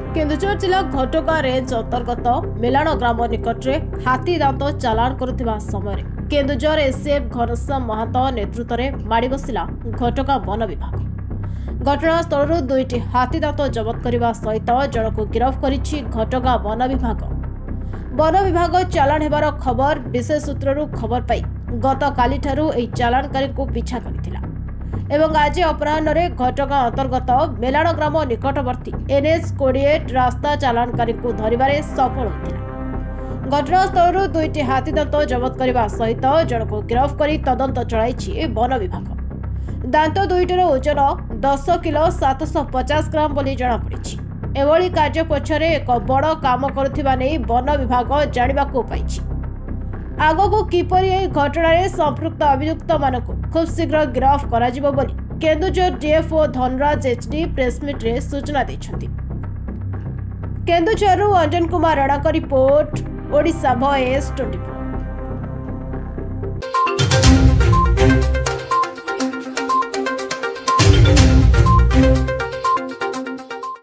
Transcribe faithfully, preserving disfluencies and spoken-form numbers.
केन्दुझर जिला घटगाँ रेंज अंतर्गत मेलाण ग्राम निकट में हाथी दांत चालाण करुवा समय केन्दुझर एसएफ घनश्याम महातो नेतृत्व में माड़ी बसिला घटगाँ वन विभाग। घटनास्थल दुईटी हाथी दांत जबत करने सहित जन को गिरफ्त करिछि घटगाँ वन विभाग। वन विभाग चालाण हेबार खबर विशेष सूत्रु खबर पाई गत काली ठारू एही चालाणकारी को पिछा करथिला एवं आज अपराह्न घटगाँ अंतर्गत मेलाण ग्राम निकटवर्ती एनएच कोड़े रास्ता चालाणकारी को धरिबारे सफल होइतिला। घटनास्थल दुईटी हाथी दांत जबत करने सहित जन को गिरफ्त कर तदंत चलाइछि वन विभाग। दांत दुईटर ओजन दस किलो सात सौ पचास ग्राम बोली जनापड़ी। एभली कार्य पछरे एक बड़ काम करुथिबा नै वन विभाग जानिबाकू पाइछि। आगको किपरि एही घटना संपृक्त अभियुक्त मानक खूब शीघ्र गिरफ्त कराजिबो बोली Kendujhar DFO Dhanraj HD press meet रे सूचना दैछन्ति। केन्दुझरु अंजन कुमार राणा का report Odisha voice twenty four.